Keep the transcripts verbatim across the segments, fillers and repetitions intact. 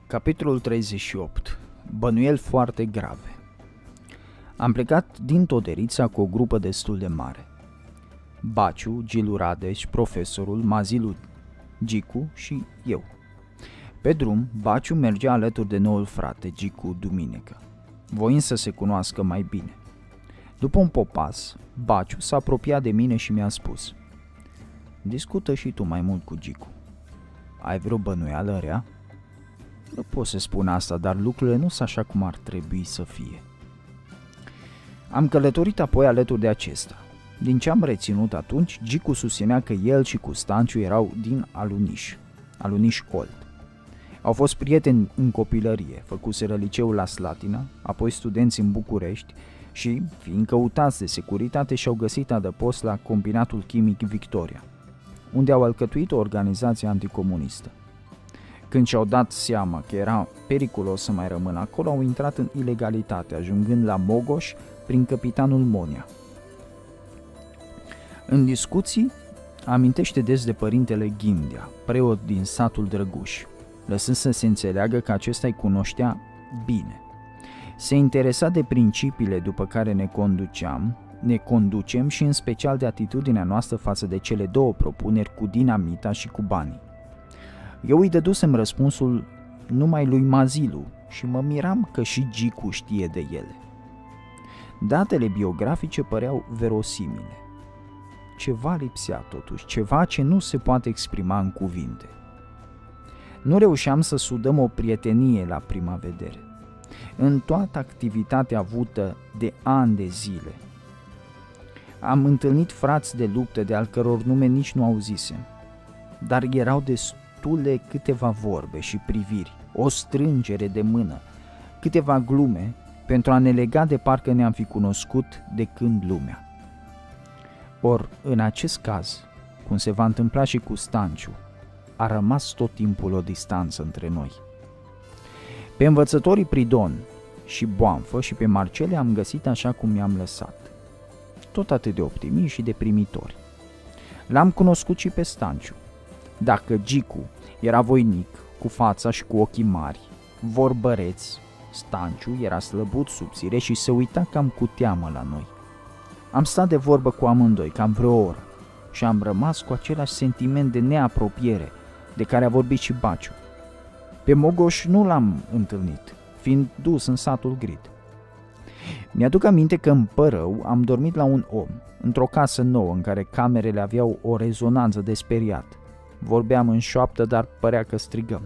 Capitolul treizeci și opt. Bănuieli foarte grave. Am plecat din Toderița cu o grupă destul de mare. Baciu, Gilu Radeș, profesorul, Mazilu, Gicu și eu. Pe drum, Baciu mergea alături de noul frate, Gicu, duminică, voind să se cunoască mai bine. După un popas, Baciu s-a apropiat de mine și mi-a spus: "Discută și tu mai mult cu Gicu. Ai vreo bănuială rea?" "Nu pot să spun asta, dar lucrurile nu sunt așa cum ar trebui să fie." Am călătorit apoi alături de acesta. Din ce am reținut atunci, Gicu susținea că el și cu Stanciu erau din Aluniș, Aluniș Old. Au fost prieteni în copilărie, făcuseră liceul la Slatina, apoi studenți în București și, fiind căutați de securitate, și-au găsit adăpost la Combinatul Chimic Victoria, unde au alcătuit o organizație anticomunistă. Când și-au dat seama că era periculos să mai rămână acolo, au intrat în ilegalitate, ajungând la Mogoș prin capitanul Monia. În discuții, amintește des de părintele Ghindea, preot din satul Drăguș, lăsând să se înțeleagă că acesta îi cunoștea bine. Se interesa de principiile după care ne conduceam, ne conducem și în special de atitudinea noastră față de cele două propuneri cu dinamita și cu banii. Eu îi dădusem răspunsul numai lui Mazilu și mă miram că și Gicu știe de ele. Datele biografice păreau verosimile. Ceva lipsea totuși, ceva ce nu se poate exprima în cuvinte. Nu reușeam să sudăm o prietenie la prima vedere. În toată activitatea avută de ani de zile, am întâlnit frați de luptă de al căror nume nici nu auzisem, dar erau destule câteva vorbe și priviri, o strângere de mână, câteva glume pentru a ne lega de parcă ne-am fi cunoscut de când lumea. Or, în acest caz, cum se va întâmpla și cu Stanciu, a rămas tot timpul o distanță între noi. Pe învățătorii Pridon și Boanfă și pe Marcele am găsit așa cum i-am lăsat, tot atât de optimiști și de primitori. L-am cunoscut și pe Stanciu. Dacă Gicu era voinic, cu fața și cu ochii mari, vorbăreț, Stanciu era slăbut, subțire și se uita cam cu teamă la noi. Am stat de vorbă cu amândoi cam vreo oră și am rămas cu același sentiment de neapropiere de care a vorbit și Baciu. Pe Mogoș nu l-am întâlnit, fiind dus în satul Grid. Mi-aduc aminte că în Părău am dormit la un om, într-o casă nouă în care camerele aveau o rezonanță de speriat. Vorbeam în șoaptă, dar părea că strigăm.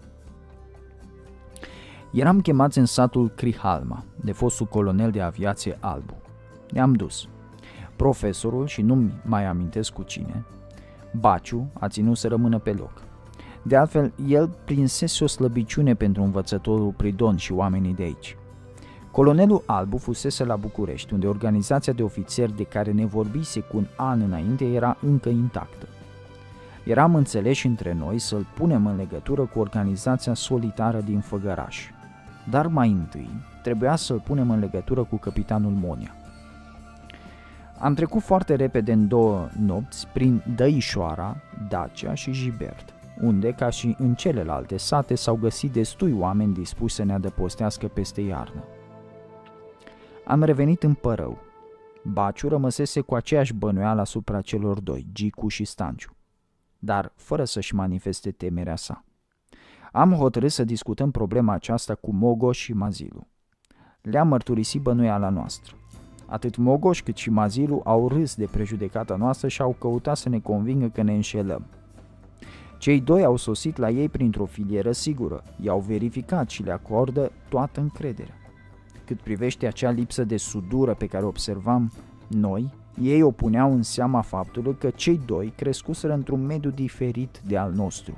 Eram chemați în satul Crihalma, de fostul colonel de aviație Albu. Ne-am dus. Profesorul, și nu mai amintesc cu cine, Baciu, a ținut să rămână pe loc. De altfel, el prinsese o slăbiciune pentru învățătorul Pridon și oamenii de aici. Colonelul Albu fusese la București, unde organizația de ofițeri de care ne vorbise cu un an înainte era încă intactă. Eram înțeleși între noi să-l punem în legătură cu organizația solitară din Făgăraș, dar mai întâi trebuia să-l punem în legătură cu capitanul Monia. Am trecut foarte repede în două nopți prin Dăișoara, Dacia și Jibert, unde, ca și în celelalte sate, s-au găsit destui oameni dispuși să ne adăpostească peste iarnă. Am revenit în Părău. Baciu rămăsese cu aceeași bănuială asupra celor doi, Gicu și Stanciu, dar fără să-și manifeste temerea sa. Am hotărât să discutăm problema aceasta cu Mogoș și Mazilu. Le-am mărturisit bănuiala noastră. Atât Mogoș cât și Mazilu au râs de prejudecata noastră și au căutat să ne convingă că ne înșelăm. Cei doi au sosit la ei printr-o filieră sigură, i-au verificat și le acordă toată încrederea. Cât privește acea lipsă de sudură pe care o observam noi, ei o puneau în seama faptului că cei doi crescuseră într-un mediu diferit de al nostru.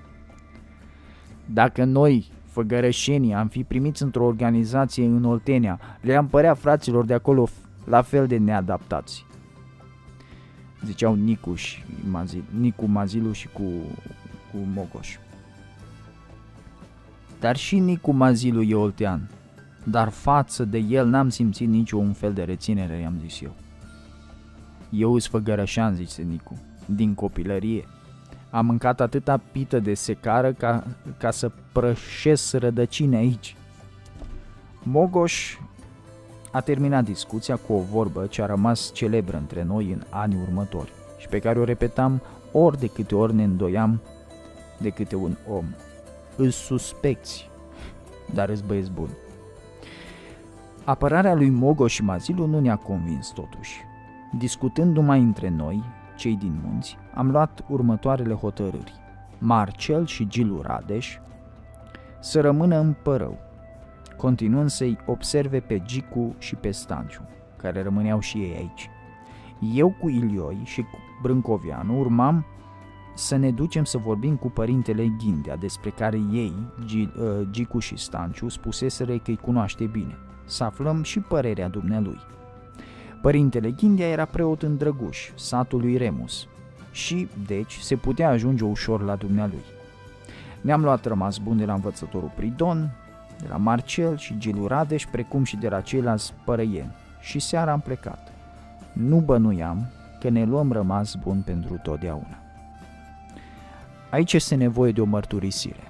Dacă noi, făgărășenii, am fi primiți într-o organizație în Oltenia, le-am părea fraților de acolo la fel de neadaptați, ziceau Nicu, și Mazil, Nicu Mazilu și cu, cu Mogoș. Dar și Nicu Mazilu e oltean, dar față de el n-am simțit niciun fel de reținere, i-am zis eu. Eu îs făgărășan, zice Nicu, din copilărie. Am mâncat atâta pită de secară ca, ca să prășesc rădăcini aici. Mogoș a terminat discuția cu o vorbă ce a rămas celebră între noi în anii următori și pe care o repetam ori de câte ori ne îndoiam de câte un om. Îți suspecți, dar îți băieți buni. Apărarea lui Mogoș și Mazilu nu ne-a convins totuși. Discutând numai între noi, cei din munți, am luat următoarele hotărâri. Marcel și Gilu Radeș să rămână în Părău, continuând să-i observe pe Gicu și pe Stanciu, care rămâneau și ei aici. Eu cu Ilioi și cu Brâncoveanu urmam să ne ducem să vorbim cu părintele Ghindea, despre care ei, Gicu și Stanciu, spuseseră că îi cunoaște bine, să aflăm și părerea dumnealui. Părintele Ghindea era preot în Drăguș, satul lui Remus, și, deci, se putea ajunge ușor la dumnealui. Ne-am luat rămas bun de la învățătorul Pridon, de la Marcel și Gilu Radeș, precum și de la ceilalți părăieni, și seara am plecat. Nu bănuiam că ne luăm rămas bun pentru totdeauna. Aici este nevoie de o mărturisire.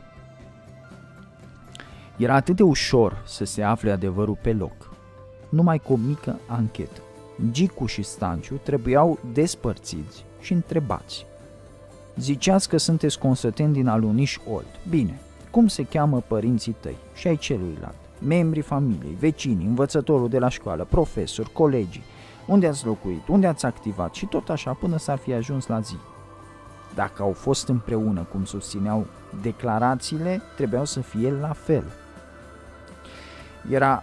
Era atât de ușor să se afle adevărul pe loc, numai cu o mică anchetă. Gicu și Stanciu trebuiau despărțiți și întrebați. Ziceați că sunteți consăteni din Aluniș Old. Bine, cum se cheamă părinții tăi și ai celuilalt? Membrii familiei, vecinii, învățătorul de la școală, profesori, colegii, unde ați locuit, unde ați activat și tot așa până s-ar fi ajuns la zi. Dacă au fost împreună, cum susțineau declarațiile, trebuiau să fie la fel. Era,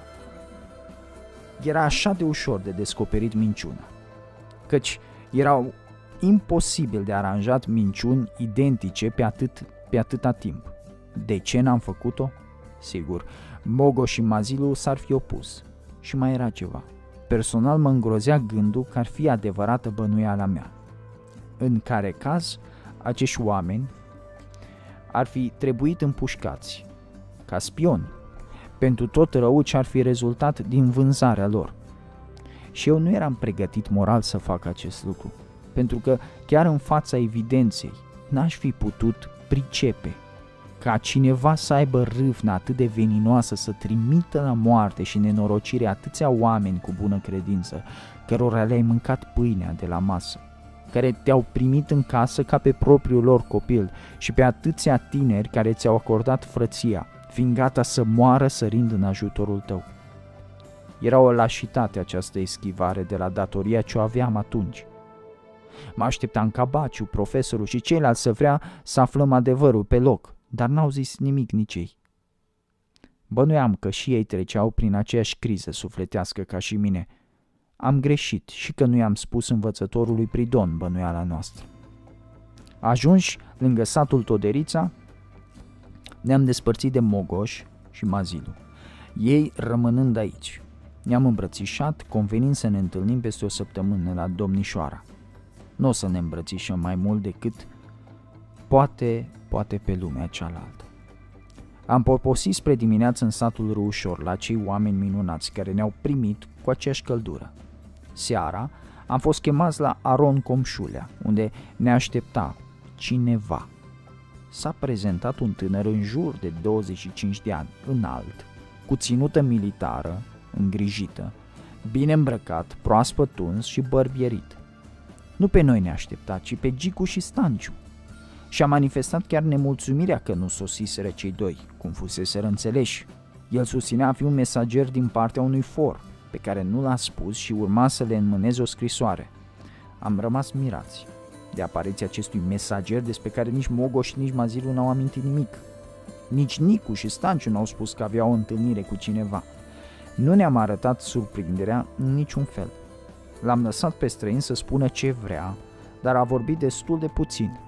era așa de ușor de descoperit minciuna, căci erau imposibil de aranjat minciuni identice pe, atât, pe atâta timp. De ce n-am făcut-o? Sigur, Mogoș și Mazilu s-ar fi opus. Și mai era ceva. Personal mă îngrozea gândul că ar fi adevărată bănuiala mea. În care caz, acești oameni ar fi trebuit împușcați, ca spioni, pentru tot răul ce ar fi rezultat din vânzarea lor. Și eu nu eram pregătit moral să fac acest lucru, pentru că chiar în fața evidenței n-aș fi putut pricepe ca cineva să aibă râvna atât de veninoasă să trimită la moarte și nenorocire atâția oameni cu bună credință, cărora le-ai mâncat pâinea de la masă, care te-au primit în casă ca pe propriul lor copil, și pe atâția tineri care ți-au acordat frăția, fiind gata să moară sărind în ajutorul tău. Era o lașitate această eschivare de la datoria ce o aveam atunci. Mă așteptam ca Baciu, profesorul și ceilalți să vrea să aflăm adevărul pe loc, dar n-au zis nimic nici ei. Bănuiam că și ei treceau prin aceeași criză sufletească ca și mine. Am greșit și că nu i-am spus învățătorului Pridon bănuiala noastră. Ajunși lângă satul Toderița, ne-am despărțit de Mogoș și Mazilu, ei rămânând aici. Ne-am îmbrățișat, convenind să ne întâlnim peste o săptămână la Domnișoara. Nu o să ne îmbrățișăm mai mult decât poate, poate pe lumea cealaltă. Am poposit spre dimineață în satul Râușor la cei oameni minunați care ne-au primit cu aceeași căldură. Seara am fost chemați la Aron Comșulea, unde ne aștepta cineva. S-a prezentat un tânăr în jur de douăzeci și cinci de ani, înalt, cu ținută militară, îngrijită, bine îmbrăcat, proaspăt tuns și bărbierit. Nu pe noi ne aștepta, ci pe Gicu și Stanciu. Și a manifestat chiar nemulțumirea că nu sosiseră cei doi, cum fuseseră înțeleși. El susținea a fi un mesager din partea unui for, pe care nu l-a spus și urma să le înmâneze o scrisoare. Am rămas mirați de apariția acestui mesager despre care nici Mogoș, nici Mazilu n-au amintit nimic. Nici Nicu și Stanciu n-au spus că aveau o întâlnire cu cineva. Nu ne-am arătat surprinderea în niciun fel. L-am lăsat pe străin să spună ce vrea, dar a vorbit destul de puțin.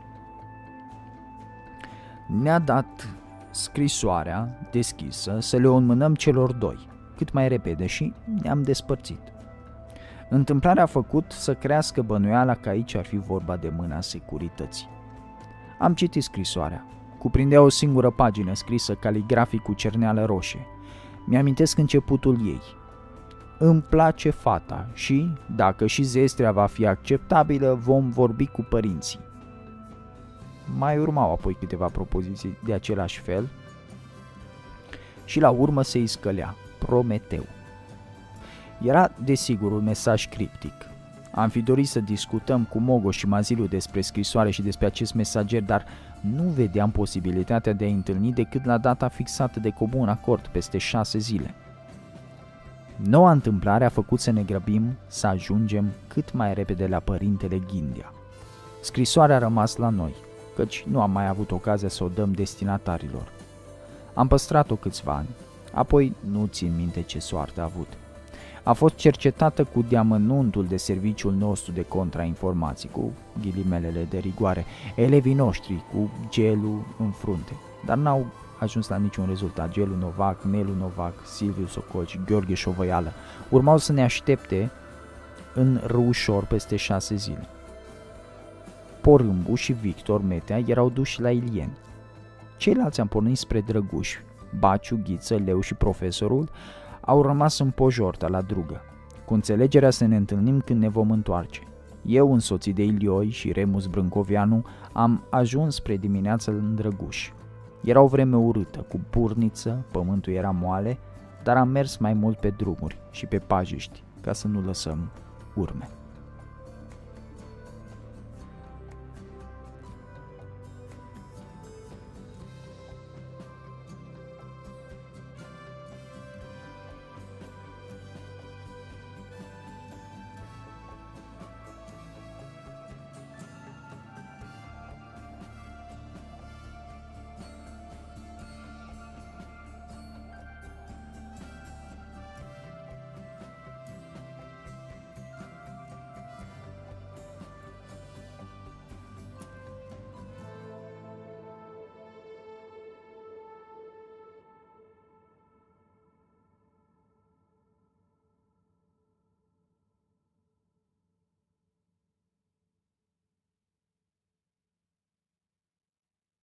Ne-a dat scrisoarea deschisă să le o înmânăm celor doi, cât mai repede, și ne-am despărțit. Întâmplarea a făcut să crească bănuiala că aici ar fi vorba de mâna securității. Am citit scrisoarea. Cuprindea o singură pagină scrisă caligrafic cu cerneală roșie. Mi-amintesc începutul ei. Îmi place fata și, dacă și zestrea va fi acceptabilă, vom vorbi cu părinții. Mai urmau apoi câteva propoziții de același fel și la urmă se iscălea Prometeu. Era desigur un mesaj criptic. Am fi dorit să discutăm cu Mogo și Maziliu despre scrisoare și despre acest mesager, dar nu vedeam posibilitatea de a întâlni decât la data fixată de comun acord peste șase zile. Noua întâmplare a făcut să ne grăbim să ajungem cât mai repede la părintele Ghindia. Scrisoarea a rămas la noi, căci nu am mai avut ocazia să o dăm destinatarilor. Am păstrat-o câțiva ani, apoi nu țin minte ce soartă a avut. A fost cercetată cu deamănuntul de serviciul nostru de contrainformații, cu ghilimelele de rigoare, elevii noștri cu Gelu în frunte, dar n-au ajuns la niciun rezultat. Gelu Novac, Nelu Novac, Silviu Socol și Gheorghe Șovăială urmau să ne aștepte în Râușor peste șase zile. Porâmbu și Victor Metea erau duși la Ilieni. Ceilalți am pornit spre Drăguș. Baciu, Ghiță, Leu și profesorul au rămas în Pojorta, la Drugă, cu înțelegerea să ne întâlnim când ne vom întoarce. Eu, însoțit de Ilioi și Remus Brâncovianu, am ajuns spre dimineață în Drăguș. Era o vreme urâtă, cu burniță, pământul era moale, dar am mers mai mult pe drumuri și pe pajiști, ca să nu lăsăm urme.